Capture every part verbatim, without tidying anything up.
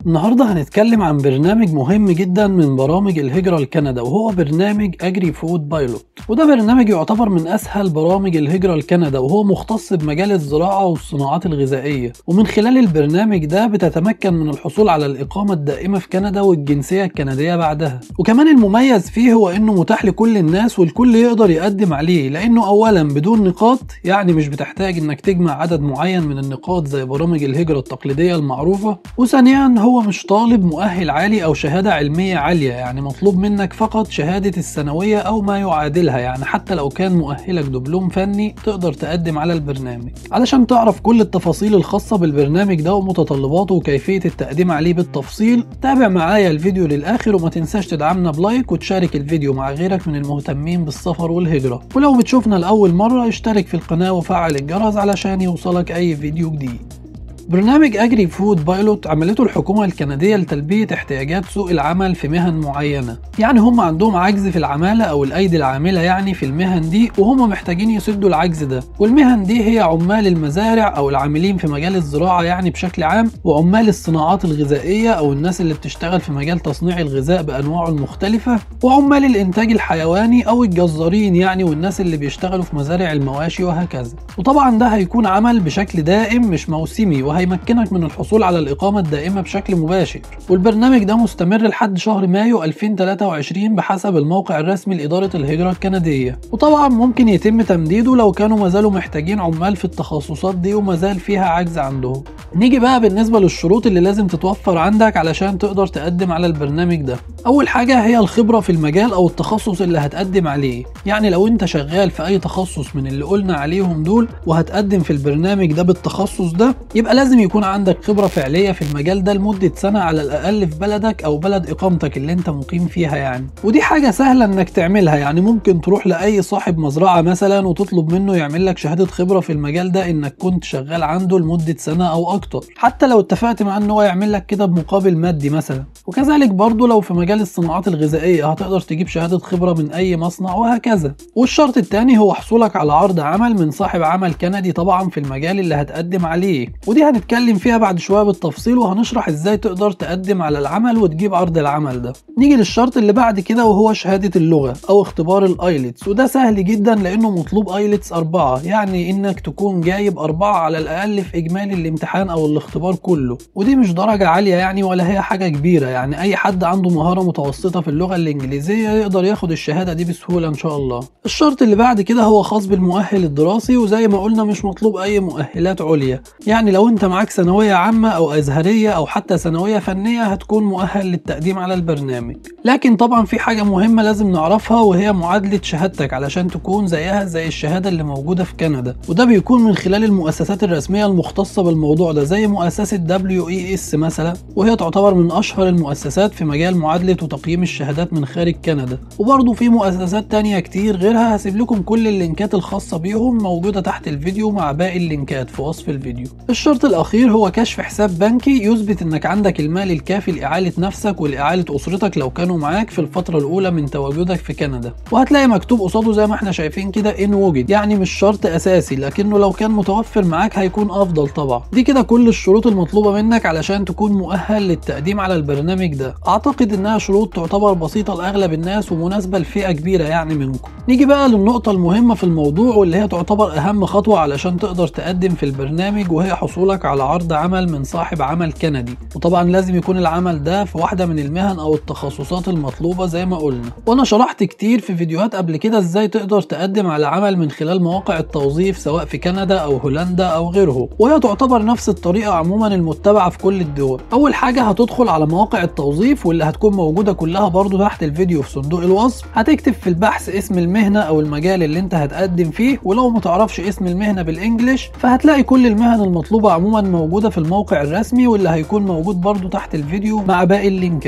النهارده هنتكلم عن برنامج مهم جدا من برامج الهجرة لكندا، وهو برنامج أجري فود بايلوت. وده برنامج يعتبر من أسهل برامج الهجرة لكندا، وهو مختص بمجال الزراعة والصناعات الغذائية. ومن خلال البرنامج ده بتتمكن من الحصول على الإقامة الدائمة في كندا والجنسية الكندية بعدها. وكمان المميز فيه هو إنه متاح لكل الناس والكل يقدر يقدم عليه، لأنه أولا بدون نقاط، يعني مش بتحتاج إنك تجمع عدد معين من النقاط زي برامج الهجرة التقليدية المعروفة. وثانيا هو مش طالب مؤهل عالي أو شهادة علمية عالية، يعني مطلوب منك فقط شهادة الثانوية أو ما يعادلها، يعني حتى لو كان مؤهلك دبلوم فني تقدر تقدم على البرنامج. علشان تعرف كل التفاصيل الخاصة بالبرنامج ده ومتطلباته وكيفية التقديم عليه بالتفصيل، تابع معايا الفيديو للآخر، وما تنساش تدعمنا بلايك وتشارك الفيديو مع غيرك من المهتمين بالسفر والهجرة. ولو بتشوفنا لأول مرة اشترك في القناة وفعل الجرس علشان يوصلك أي فيديو جديد. برنامج أجري فود بايلوت عملته الحكومة الكندية لتلبية احتياجات سوق العمل في مهن معينة، يعني هم عندهم عجز في العمالة أو الأيدي العاملة يعني في المهن دي، وهم محتاجين يسدوا العجز ده. والمهن دي هي عمال المزارع أو العاملين في مجال الزراعة يعني بشكل عام، وعمال الصناعات الغذائية أو الناس اللي بتشتغل في مجال تصنيع الغذاء بأنواعه المختلفة، وعمال الإنتاج الحيواني أو الجزارين يعني، والناس اللي بيشتغلوا في مزارع المواشي وهكذا. وطبعا ده هيكون عمل بشكل دائم مش موسمي، وهيمكنك من الحصول على الإقامة الدائمة بشكل مباشر. والبرنامج ده مستمر لحد شهر مايو ألفين وتلاتة وعشرين بحسب الموقع الرسمي لإدارة الهجرة الكندية. وطبعا ممكن يتم تمديده لو كانوا مازالوا محتاجين عمال في التخصصات دي ومازال فيها عجز عندهم. نيجي بقى بالنسبة للشروط اللي لازم تتوفر عندك علشان تقدر تقدم على البرنامج ده. أول حاجة هي الخبرة في المجال أو التخصص اللي هتقدم عليه، يعني لو أنت شغال في أي تخصص من اللي قلنا عليهم دول وهتقدم في البرنامج ده بالتخصص ده، يبقى لازم يكون عندك خبرة فعلية في المجال ده لمدة سنة على الأقل في بلدك أو بلد إقامتك اللي أنت مقيم فيها يعني. ودي حاجة سهلة إنك تعملها، يعني ممكن تروح لأي صاحب مزرعة مثلا وتطلب منه يعمل لك شهادة خبرة في المجال ده إنك كنت شغال عنده لمدة سنة أو أكتر، حتى لو اتفقت معاه إن هو يعمل لك كده بمقابل مادي مثلا. وكذلك برضو لو في مجال الصناعات الغذائية هتقدر تجيب شهادة خبرة من أي مصنع وهكذا. والشرط الثاني هو حصولك على عرض عمل من صاحب عمل كندي طبعا في المجال اللي هتقدم عليه، ودي هنتكلم فيها بعد شوية بالتفصيل، وهنشرح ازاي تقدر تقدم على العمل وتجيب عرض العمل ده. نيجي للشرط اللي بعد كده وهو شهادة اللغة او اختبار الايلتس، وده سهل جدا لانه مطلوب ايلتس أربعة، يعني انك تكون جايب أربعة على الاقل في اجمالي الامتحان او الاختبار كله. ودي مش درجة عالية يعني ولا هي حاجة كبيرة، يعني اي حد عنده مهارة متوسطة في اللغة الانجليزية يقدر ياخد الشهادة دي بسهولة ان شاء الله. الشرط اللي بعد كده هو خاص بالمؤهل الدراسي، وزي ما قلنا مش مطلوب اي مؤهلات عليا، يعني لو انت معاك ثانوية عامة أو أزهرية أو حتى ثانوية فنية هتكون مؤهل للتقديم على البرنامج. لكن طبعا في حاجة مهمة لازم نعرفها، وهي معادلة شهادتك علشان تكون زيها زي الشهادة اللي موجودة في كندا، وده بيكون من خلال المؤسسات الرسمية المختصة بالموضوع ده زي مؤسسة دبليو إي إس مثلا، وهي تعتبر من أشهر المؤسسات في مجال معادلة وتقييم الشهادات من خارج كندا. وبرضه في مؤسسات تانية كتير غيرها، هسيب لكم كل اللينكات الخاصة بيهم موجودة تحت الفيديو مع باقي اللينكات في وصف الفيديو. الشرط الأخير هو كشف حساب بنكي يثبت انك عندك المال الكافي لإعالة نفسك ولإعالة أسرتك لو كانوا معاك في الفترة الأولى من تواجدك في كندا. وهتلاقي مكتوب قصاده زي ما احنا شايفين كده إن وجد، يعني مش شرط أساسي، لكنه لو كان متوفر معاك هيكون أفضل طبعا. دي كده كل الشروط المطلوبة منك علشان تكون مؤهل للتقديم على البرنامج ده. أعتقد إنها شروط تعتبر بسيطة لأغلب الناس ومناسبة لفئة كبيرة يعني منكم. نيجي بقى للنقطة المهمة في الموضوع واللي هي تعتبر أهم خطوة علشان تقدر تقدم في البرنامج، وهي حصولك على عرض عمل من صاحب عمل كندي. وطبعا لازم يكون العمل ده في واحدة من المهن او التخصصات المطلوبة زي ما قلنا. وانا شرحت كتير في فيديوهات قبل كده ازاي تقدر تقدم على عمل من خلال مواقع التوظيف سواء في كندا او هولندا او غيره، وهي تعتبر نفس الطريقة عموما المتبعة في كل الدول. اول حاجة هتدخل على مواقع التوظيف واللي هتكون موجودة كلها برضو تحت الفيديو في صندوق الوصف. هتكتب في البحث اسم المهنة او المجال اللي انت هتقدم فيه، ولو متعرفش اسم المهنة بالانجلش فهتلاقي كل المهن المطلوبة عموما موجودة في الموقع الرسمي واللي هيكون موجود برضو تحت الفيديو مع باقي اللينكات.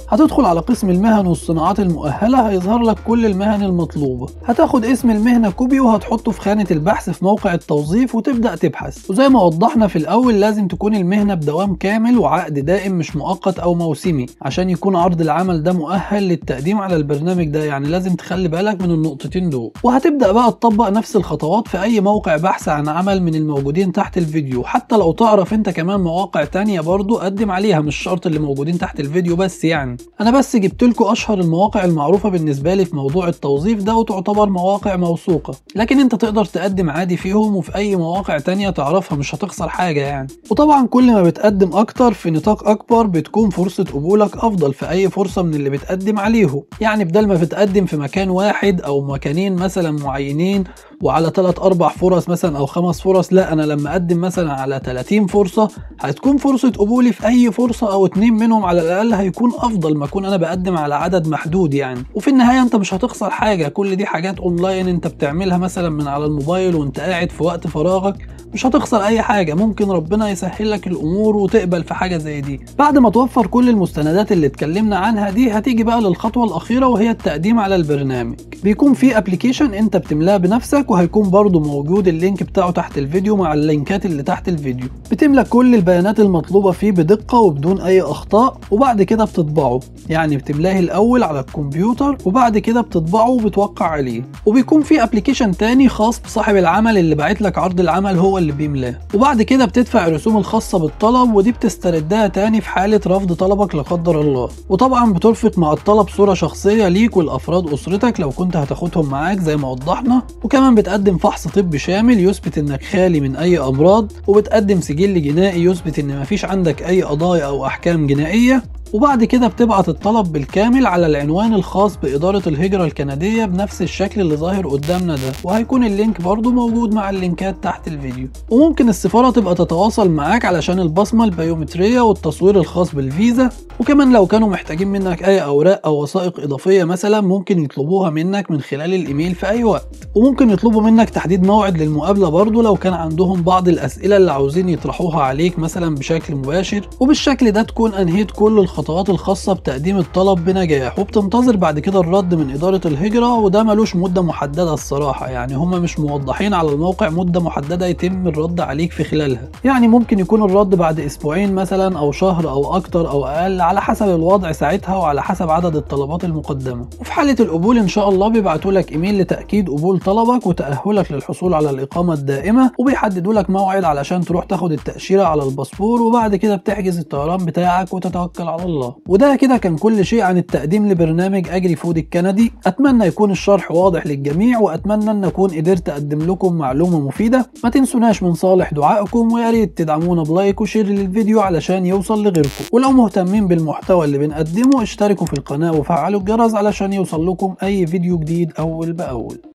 هتدخل على قسم المهن والصناعات المؤهلة، هيظهر لك كل المهن المطلوبة. هتاخد اسم المهنة كوبي وهتحطه في خانة البحث في موقع التوظيف وتبدأ تبحث. وزي ما وضحنا في الأول لازم تكون المهنة بدوام كامل وعقد دائم مش مؤقت أو موسمي عشان يكون عرض العمل ده مؤهل للتقديم على البرنامج ده، يعني لازم تخلي بالك من النقطتين دول. وهتبدأ بقى تطبق نفس الخطوات في أي موقع بحث عن عمل من الموجودين تحت الفيديو. حتى لو تعرف انت كمان مواقع تانية برضو قدم عليها، مش شرط اللي موجودين تحت الفيديو بس. يعني انا بس جبت لكم اشهر المواقع المعروفة بالنسبة لي في موضوع التوظيف ده وتعتبر مواقع موثوقة، لكن انت تقدر تقدم عادي فيهم وفي اي مواقع تانية تعرفها، مش هتخسر حاجة يعني. وطبعا كل ما بتقدم اكتر في نطاق اكبر بتكون فرصة قبولك افضل في اي فرصة من اللي بتقدم عليهم. يعني بدل ما بتقدم في مكان واحد او مكانين مثلا معينين وعلى ثلاث اربع فرص مثلا او خمس فرص، لا انا لما اقدم مثلا على ثلاثين فرصة هتكون فرصة قبولي في اي فرصة او اتنين منهم على الاقل هيكون افضل ما اكون انا بقدم على عدد محدود يعني. وفي النهاية انت مش هتخسر حاجة، كل دي حاجات اونلاين انت بتعملها مثلا من على الموبايل وانت قاعد في وقت فراغك، مش هتخسر اي حاجة. ممكن ربنا يسهل لك الامور وتقبل في حاجة زي دي. بعد ما توفر كل المستندات اللي اتكلمنا عنها دي هتيجي بقى للخطوة الاخيرة وهي التقديم على البرنامج. بيكون في ابلكيشن انت بتملاه بنفسك وهيكون برضو موجود اللينك بتاعه تحت الفيديو مع اللينكات اللي تحت الفيديو. بتملى كل البيانات المطلوبة فيه بدقة وبدون اي اخطاء وبعد كده بتطبعه. يعني بتملاه الاول على الكمبيوتر وبعد كده بتطبعه وبتوقع عليه. وبيكون في ابلكيشن تاني خاص بصاحب العمل اللي باعت لك عرض العمل هو اللي بيملاه. وبعد كده بتدفع الرسوم الخاصة بالطلب ودي بتستردها تاني في حالة رفض طلبك لا قدر الله. وطبعا بترفق مع الطلب صورة شخصية ليك والافراد اسرتك لو كنت هتاخدهم معاك زي ما وضحنا. وكمان بتقدم فحص طبي شامل يثبت انك خالي من اي امراض، وبتقدم سجل جنائي يثبت ان مفيش عندك اي قضايا او احكام جنائية. وبعد كده بتبعت الطلب بالكامل على العنوان الخاص بإدارة الهجرة الكندية بنفس الشكل اللي ظاهر قدامنا ده، وهيكون اللينك برضو موجود مع اللينكات تحت الفيديو. وممكن السفارة تبقى تتواصل معاك علشان البصمة البيومترية والتصوير الخاص بالفيزا. وكمان لو كانوا محتاجين منك أي أوراق أو وثائق إضافية مثلا ممكن يطلبوها منك من خلال الإيميل في أي وقت. وممكن يطلبوا منك تحديد موعد للمقابلة برضو لو كان عندهم بعض الأسئلة اللي عاوزين يطرحوها عليك مثلا بشكل مباشر. وبالشكل ده تكون أنهيت كل الخطوات الخطوات الخاصة بتقديم الطلب بنجاح، وبتنتظر بعد كده الرد من إدارة الهجرة. وده ملوش مدة محددة الصراحة، يعني هما مش موضحين على الموقع مدة محددة يتم الرد عليك في خلالها. يعني ممكن يكون الرد بعد أسبوعين مثلا أو شهر أو أكتر أو أقل على حسب الوضع ساعتها وعلى حسب عدد الطلبات المقدمة. وفي حالة القبول إن شاء الله بيبعتوا لك إيميل لتأكيد قبول طلبك وتأهلك للحصول على الإقامة الدائمة، وبيحددوا لك موعد علشان تروح تاخد التأشيرة على الباسبور، وبعد كده بتحجز الطيران بتاعك وتتوكل على الله. وده كده كان كل شيء عن التقديم لبرنامج أجري فود الكندي. أتمنى يكون الشرح واضح للجميع، وأتمنى أن أكون قدرت أقدم لكم معلومة مفيدة. ما تنسوناش من صالح دعائكم، ويا ريت تدعمونا بلايك وشير للفيديو علشان يوصل لغيركم. ولو مهتمين بالمحتوى اللي بنقدمه اشتركوا في القناة وفعلوا الجرس علشان يوصل لكم أي فيديو جديد أول بأول.